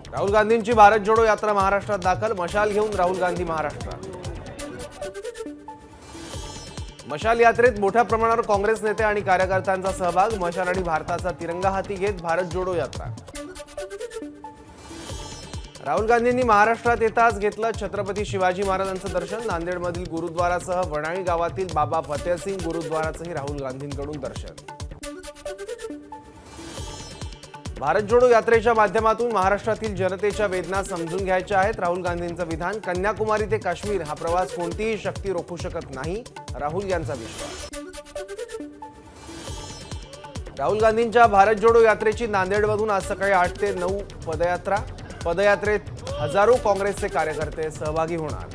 राहुल गांधींची भारत जोडो यात्रा महाराष्ट्रात दाखल। मशाल घेऊन राहुल गांधी महाराष्ट्रात। मशाल यात्रेत मोठ्या प्रमाणावर काँग्रेस नेते आणि कार्यकर्त्यांचा सहभाग। मशाल आणि भारताचा तिरंगा हाती घेत भारत जोडो यात्रा। राहुल गांधींनी महाराष्ट्रात येताच घेतलं छत्रपती शिवाजी महाराजांचं दर्शन। नांदेडमधील गुरुद्वारासह वणाळी गावातील बाबा फतेहसिंग गुरुद्वाराचंही राहुल गांधींकडून दर्शन। भारत जोडो यात्रेच्या माध्यमातून महाराष्ट्रातील जनतेच्या वेदना समजून घ्यायच्या आहेत। राहुल गांधींचं विधान। कन्याकुमारी ते काश्मीर हा प्रवास कोणतीही शक्ती रोखू शकत नाही, राहुल यांचा विश्वास। राहुल गांधींच्या भारत जोडो यात्रेची नांदेडमधून आज सकाळी 8 ते 9 पदयात्रा। पदयात्रेत हजारो काँग्रेसचे कार्यकर्ते सहभागी होणार।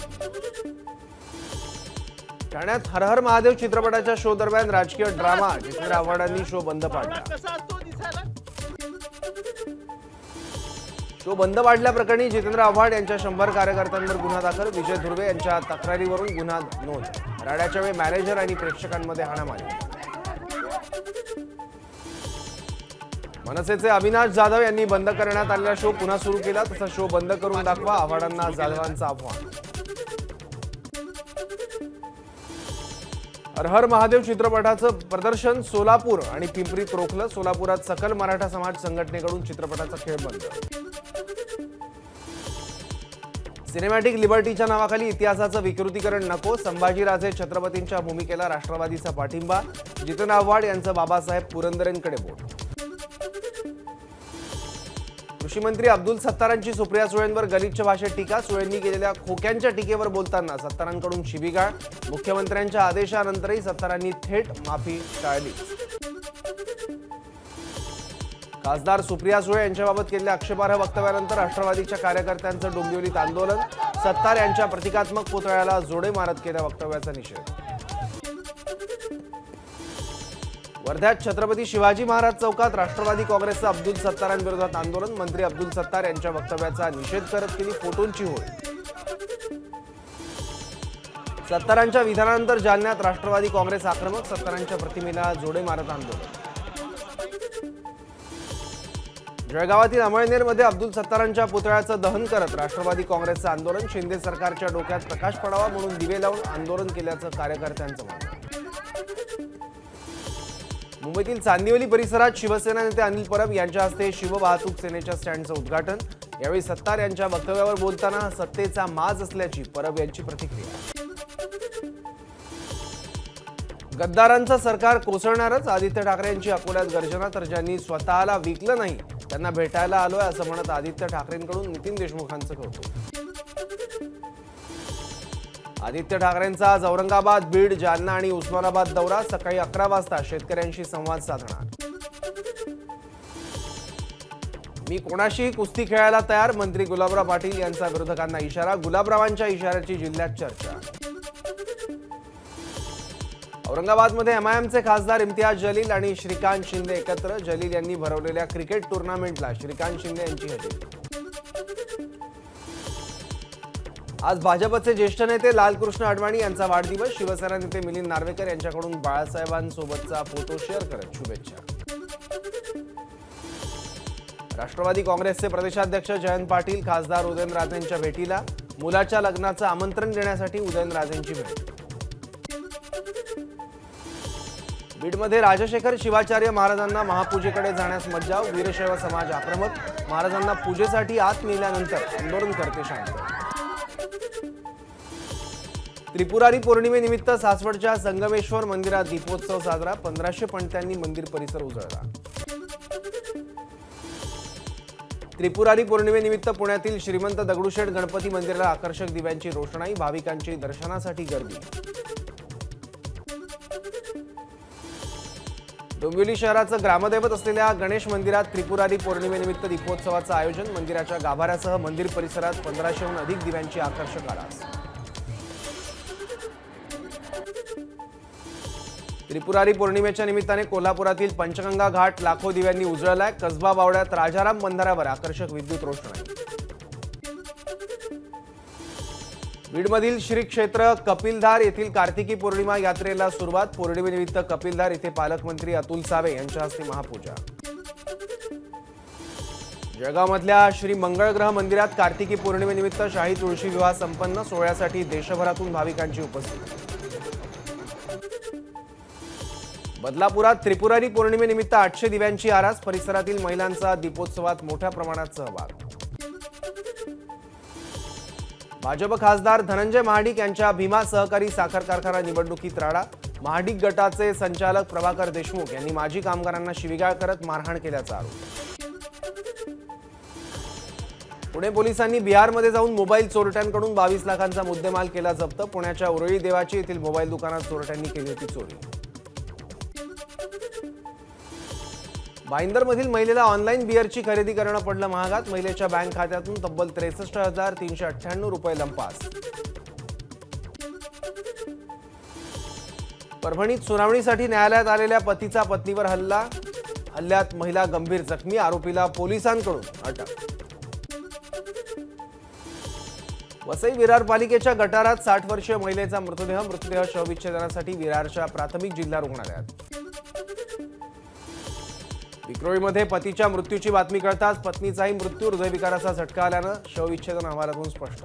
ठाण्यात हर हर महादेव चित्रपटाच्या शो दरम्यान राजकीय ड्रामा। जितेंद्र आव्हाडांनी शो बंद पाडला। शो बंद पाडल्याप्रकरणी जितेंद्र आव्हाड यांच्या 100 कार्यकर्त्यांवर गुन्हा दाखल। विजय धुर्वे यांच्या तक्रारीवरून गुन्हा नोंद। राड्याच्या वेळी मॅनेजर आणि प्रेक्षकांमध्ये हाणामारी। मनसेचे अविनाश जाधव यांनी बंद करण्यात आलेला शो पुन्हा सुरू केला। तसा शो बंद करून दाखवा, आव्हाडांना जाधवांचं आव्हान। हर हर महादेव चित्रपटाचं प्रदर्शन सोलापूर आणि पिंपरीत रोखलं। सोलापुरात सकल मराठा समाज संघटनेकडून चित्रपटाचा खेळ बंद। सिनेमॅटिक लिबर्टीच्या नावाखाली इतिहासाचं विकृतीकरण नको। संभाजीराजे छत्रपतींच्या भूमिकेला राष्ट्रवादीचा पाठिंबा। जितेंद्र आव्हाड यांचं बाबासाहेब पुरंदरेंकडे बोट। कृषी मंत्री अब्दुल सत्तारांची सुप्रिया सुळेंवर गलिच्छ भाषेत टीका। सुळेंनी केलेल्या खोक्यांच्या टीकेवर बोलताना सत्तारांकडून शिवीगाळ। मुख्यमंत्र्यांच्या आदेशानंतरही सत्तारांनी थेट माफी टाळली। खासदार सुप्रिया सुळे यांच्याबाबत केलेल्या आक्षेपार्ह वक्तव्यानंतर राष्ट्रवादीच्या कार्यकर्त्यांचं डोंबिवलीत आंदोलन। सत्तार यांच्या प्रतिकात्मक पुतळ्याला जोडे मारत केल्या वक्तव्याचा निषेध। वर्ध्यात छत्रपती शिवाजी महाराज चौकात राष्ट्रवादी काँग्रेसचं अब्दुल सत्तारांविरोधात आंदोलन। मंत्री अब्दुल सत्तार यांच्या वक्तव्याचा निषेध करत केली फोटोंची होळी। सत्तारांच्या विधानानंतर जालन्यात राष्ट्रवादी काँग्रेस आक्रमक। सत्तारांच्या प्रतिमेला जोडे मारत आंदोलन। जळगावातील अमळनेरमध्ये अब्दुल सत्तारांच्या पुतळ्याचं दहन करत राष्ट्रवादी काँग्रेसचं आंदोलन। शिंदे सरकारच्या डोक्यात प्रकाश पडावा म्हणून दिवे लावून आंदोलन केल्याचं कार्यकर्त्यांचं म्हणणं। मुंबईतील चांदिवली परिसरात शिवसेना नेते अनिल परब यांच्या हस्ते शिववाहतूक सेनेच्या स्टँडचं उद्घाटन। यावेळी सत्तार यांच्या वक्तव्यावर बोलताना सत्तेचा माज असल्याची परब यांची प्रतिक्रिया। गद्दारांचं सरकार कोसळणारच। आदित्य ठाकरे यांची अकोल्यात गर्जना। तर ज्यांनी स्वतःला विकलं नाही त्यांना भेटायला आलोय असं म्हणत आदित्य ठाकरेंकडून नितीन देशमुखांचं कौतुक। आदित्य ठाकरेंचा आज औरंगाबाद, बीड, जालना आणि उस्मानाबाद दौरा। सकाळी 11 वाजता शेतकऱ्यांशी संवाद साधणार। मी कोणाशीही कुस्ती खेळायला तयार। मंत्री गुलाबराव पाटील यांचा विरोधकांना इशारा। गुलाबरावांच्या इशाऱ्याची जिल्ह्यात चर्चा। औरंगाबादमध्ये एमआयएमचे खासदार इम्तियाज जलील आणि श्रीकांत शिंदे एकत्र। जलील यांनी भरवलेल्या क्रिकेट टुर्नामेंटला श्रीकांत शिंदे यांची हजेरी। आज भाजपचे ज्येष्ठ नेते लालकृष्ण अडवाणी यांचा वाढदिवस। शिवसेना नेते मिलिंद नार्वेकर यांच्याकडून बाळासाहेबांसोबतचा फोटो शेअर करत शुभेच्छा। राष्ट्रवादी काँग्रेसचे प्रदेशाध्यक्ष जयंत पाटील खासदार उदयनराजेंच्या भेटीला। मुलाच्या लग्नाचं आमंत्रण देण्यासाठी उदयनराजेंची भेट। बीडमध्ये राजशेखर शिवाचार्य महाराजांना महापूजेकडे जाण्यास मज्जाव। वीरशैव समाज आक्रमक। महाराजांना पूजेसाठी आत नेल्यानंतर आंदोलनकर्ते शांत। त्रिपुरारी पौर्णिमेनिमित्त सासवडच्या संगमेश्वर मंदिरात दीपोत्सव साजरा। 1500 पणत्यांनी मंदिर परिसर उजळला। त्रिपुरारी पौर्णिमेनिमित्त पुण्यातील श्रीमंत दगडूशेठ गणपती मंदिराला आकर्षक दिव्यांची रोषणाई। भाविकांची दर्शनासाठी गर्दी। डोंबिवली शहराचं ग्रामदैवत असलेल्या गणेश मंदिरात त्रिपुरारी पौर्णिमेनिमित्त दीपोत्सवाचं आयोजन। मंदिराच्या गाभाऱ्यासह मंदिर परिसरात 1500हून अधिक दिव्यांची आकर्षक आरास। त्रिपुरारी पौर्णिमेच्या निमित्ताने कोल्हापुरातील पंचगंगा घाट लाखो दिव्यांनी उजळलाय। कसबा बावड्यात राजाराम बंधाऱ्यावर आकर्षक विद्युत रोषणाई। बीडमधील श्री क्षेत्र कपिलधार येथील कार्तिकी पौर्णिमा यात्रेला सुरुवात। पौर्णिमेनिमित्त कपिलधार येथे पालकमंत्री अतुल सावे यांच्या हस्ते महापूजा। जळगावमधल्या श्री मंगळग्रह मंदिरात कार्तिकी पौर्णिमेनिमित्त शाही तुळशी विवाह संपन्न. सोहळ्यासाठी देशभरातून भाविकांची उपस्थिती. बदलापुरात त्रिपुरारी पौर्णिमेनिमित्त 800 दिव्यांची आरास. परिसरातील महिलांचा दीपोत्सवात मोठ्या प्रमाणात सहभाग. भाजप खासदार धनंजय महाडिक यांच्या भीमा सहकारी साखर कारखाना निवडणुकीत राडा. महाडिक गटाचे संचालक प्रभाकर देशमुख यांनी माजी कामगारांना शिवीगाळ करत मारहाण केल्याचा आरोप. पुणे पोलिसांनी बिहारमध्ये जाऊन मोबाईल चोरट्यांकडून 22 लाखांचा मुद्देमाल केला जप्त. पुण्याच्या उरळी देवाची येथील मोबाईल दुकानात चोरट्यांनी केली होती चोरी. भाईंदरमधील महिलेला ऑनलाईन बिअरची खरेदी करणं पडलं महागात. महिलेच्या बँक खात्यातून तब्बल 63,398 रुपये लंपास. परभणीत सुनावणीसाठी न्यायालयात आलेल्या पतीचा पत्नीवर हल्ला. हल्ल्यात महिला गंभीर जखमी. आरोपीला पोलिसांकडून अटक. वसई विरार पालिकेच्या गटारात 60 वर्षीय महिलेचा मृतदेह शवविच्छेदनासाठी विरारच्या प्राथमिक जिल्हा रुग्णालयात. विक्रोळीमध्ये पतीच्या मृत्यूची बातमी कळताच पत्नीचाही मृत्यू. हृदयविकाराचा झटका आल्यानं शवविच्छेदन अहवालातून स्पष्ट.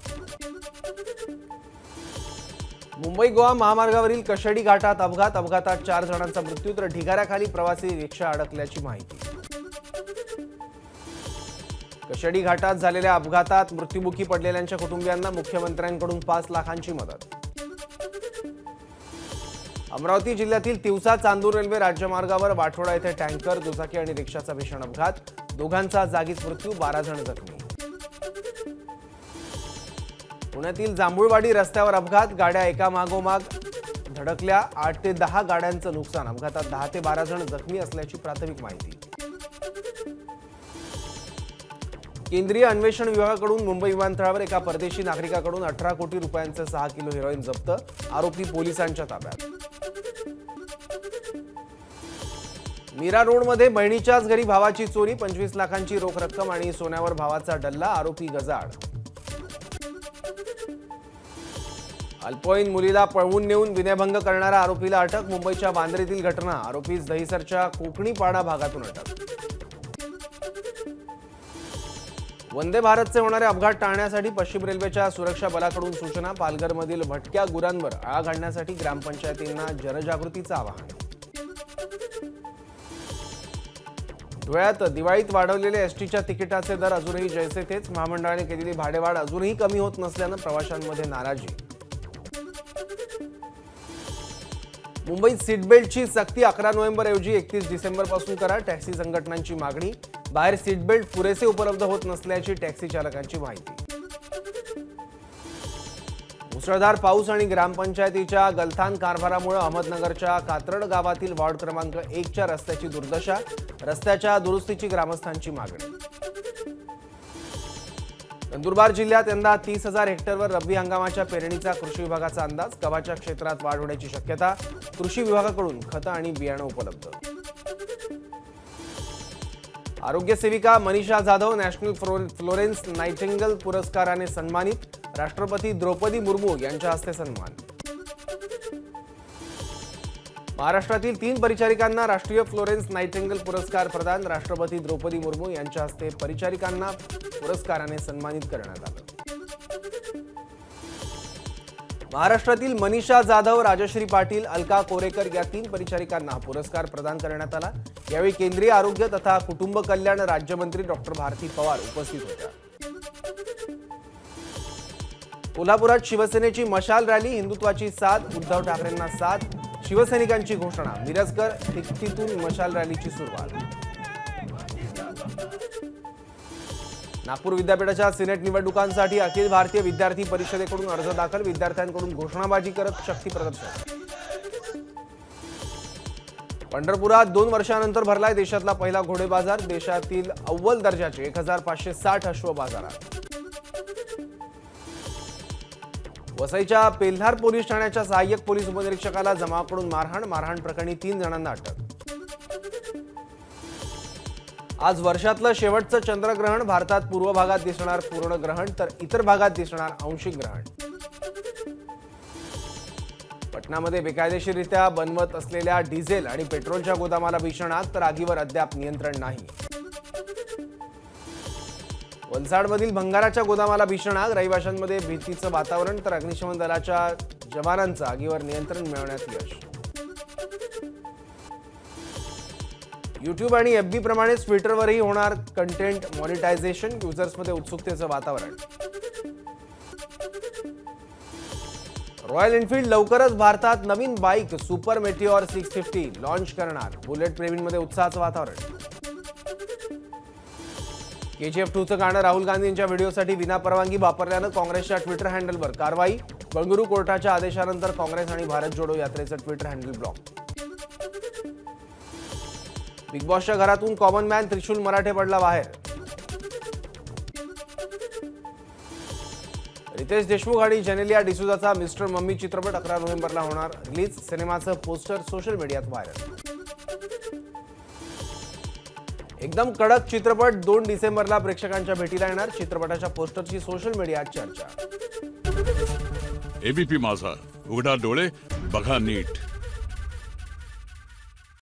मुंबई गोवा महामार्गावरील कशेडी घाटात अपघातात 4 जणांचा मृत्यू तर ढिगाऱ्याखाली प्रवासी रिक्षा अडकल्याची माहिती. कशेडी घाटात झालेल्या अपघातात मृत्युमुखी पडलेल्यांच्या कुटुंबियांना मुख्यमंत्र्यांकडून 5 लाखांची मदत. अमरावती जिल्ह्यातील तिवसा चांदूर रेल्वे राज्यमार्गावर वाठोडा येथे टँकर, दुचाकी आणि रिक्षाचा भीषण अपघात. दोघांचा जागीच मृत्यू, 12 जण जखमी. पुण्यातील जांभूळवाडी रस्त्यावर अपघात. गाड्या एकामागोमाग धडकल्या. 8 ते 10 गाड्यांचं नुकसान. अपघातात 10 ते 12 जण जखमी असल्याची प्राथमिक माहिती. केंद्रीय अन्वेषण विभागाकडून मुंबई विमानतळावर एका परदेशी नागरिकाकडून 18 कोटी रुपयांचे 6 किलो हेरोईन जप्त. आरोपी पोलिसांच्या ताब्यात. मीरा रोडमध्ये बहिणीच्याच घरी भावाची चोरी. 25 लाखांची रोख रक्कम आणि सोन्यावर भावाचा डल्ला. आरोपी गजाआड. अल्पवयीन मुलीला पळवून नेऊन विनयभंग करणाऱ्या आरोपीला अटक. मुंबईच्या बांद्रेतील घटना. आरोपीस दहिसरच्या कोकणीपाडा भागातून अटक. वंदे भारतचे होणारे अपघात टाळण्यासाठी पश्चिम रेल्वेच्या सुरक्षा बलाकडून सूचना. पालघरमधील भटक्या गुरांवर आळा घालण्यासाठी ग्रामपंचायतींना जनजागृतीचं आवाहन. धुळ्यात दिवाळीत वाढवलेले एसटीच्या तिकिटाचे दर अजूनही जैसे तेच. महामंडळाने केलेली भाडेवाढ अजूनही कमी होत नसल्यानं प्रवाशांमध्ये नाराजी. मुंबईत सीटबेल्टची सक्ती 11 नोव्हेंबर ऐवजी 31 डिसेंबर पासून करा. टॅक्सी संघटनांची मागणी. बाहेर सीटबेल्ट पुरेसे उपलब्ध होत नसल्याची टॅक्सी चालकांची माहिती. मुसळधार पाऊस आणि ग्रामपंचायतीच्या गलथान कारभारामुळे अहमदनगरच्या कात्रड गावातील वॉर्ड क्रमांक 1च्या रस्त्याची दुर्दशा. रस्त्याच्या दुरुस्तीची ग्रामस्थांची मागणी. नंदुरबार जिल्ह्यात यंदा 30,000 हेक्टरवर रब्बी हंगामाच्या पेरणीचा कृषी विभागाचा अंदाज. गव्हाच्या क्षेत्रात वाढ होण्याची शक्यता. कृषी विभागाकडून खतं आणि बियाणं उपलब्ध. आरोग्य सेविका Manisha Jadhav national Florence Nightingale पुरस्काराने सन्मानित. राष्ट्रपती द्रौपदी मुर्मू यांच्या हस्ते सन्मान. महाराष्ट्रातील 3 परिचारिकांना राष्ट्रीय फ्लोरेन्स नाइटिंगेल पुरस्कार प्रदान. राष्ट्रपती द्रौपदी मुर्मू यांच्या हस्ते परिचारिकांना पुरस्काराने सन्मानित करण्यात आलं. महाराष्ट्रातील मनीषा जाधव, राजश्री पाटील, अलका कोरेकर या 3 परिचारिकांना पुरस्कार प्रदान करण्यात आला. यावेळी केंद्रीय आरोग्य तथा कुटुंब कल्याण राज्यमंत्री डॉक्टर भारती पवार उपस्थित होत्या. कोल्हापुरात शिवसेनेची मशाल रॅली. हिंदुत्वाची साथ, उद्धव ठाकरेंना साथ. शिवसैनिकांची घोषणा. मिरजकर तिकटीतून मशाल रॅलीची सुरुवात. नागपूर विद्यापीठाच्या सिनेट निवडणुकांसाठी अखिल भारतीय विद्यार्थी परिषदेकडून अर्ज दाखल. विद्यार्थ्यांकडून घोषणाबाजी करत शक्ती प्रदर्शन. पंढरपुरात 2 वर्षांनंतर भरलाय देशातला पहिला घोडे बाजार. देशातील अव्वल दर्जाचे 1560 अश्व बाजारात. वसईच्या पेल्हार पोलीस ठाण्याच्या सहाय्यक पोलीस उपनिरीक्षकाला जमावाकडून मारहाण प्रकरणी 3 जणांना अटक. आज वर्षातलं शेवटचं चंद्रग्रहण. भारतात पूर्व भागात दिसणार पूर्ण ग्रहण तर इतर भागात दिसणार आंशिक ग्रहण. पटनामध्ये बेकायदेशीररित्या बनवत असलेल्या डिझेल आणि पेट्रोलच्या गोदामाला भीषण आग तर आगीवर अद्याप नियंत्रण नाही. वलसाडमधील भंगाराच्या गोदामाला भीषण आग, रहिवाशांमध्ये भीतीचं वातावरण, तर अग्निशमन दलाच्या जवानांचं आगीवर नियंत्रण मिळवण्यात यश. यूट्यूब आणि एफबी प्रमाणेच ट्विटरवरही होणार कंटेंट मॉनिटायझेशन, युजर्समध्ये उत्सुकतेचं वातावरण. रॉयल एनफील्ड लवकरच भारतात नवीन बाईक सुपर मेटिओर 650 लॉन्च करणार, बुलेट प्रेमींमध्ये उत्साहाचं वातावरण. KGF 2चं गाणं राहुल गांधींच्या व्हिडिओसाठी विनापरवानगी वापरल्यानं काँग्रेसच्या ट्विटर हँडलवर कारवाई, बंगळुरू कोर्टाच्या आदेशानंतर काँग्रेस आणि भारत जोडो यात्रेचं ट्विटर हँडल ब्लॉक. बिग बॉसच्या घरातून कॉमन मॅन त्रिशूल मराठे पडला बाहेर. रितेश देशमुख आणि जेनेलिया डिसूजाचा मिस्टर मम्मी चित्रपट 11 नोव्हेंबरला होणार रिलीज, सिनेमाचं पोस्टर सोशल मीडियात व्हायरल. एकदम कडक चित्रपट 2 डिसेंबरला प्रेक्षकांच्या भेटीला येणार, चित्रपटाच्या पोस्टरची सोशल मीडियात चर्चा. एबीपी माझा, उघडा डोळे बघा नीट.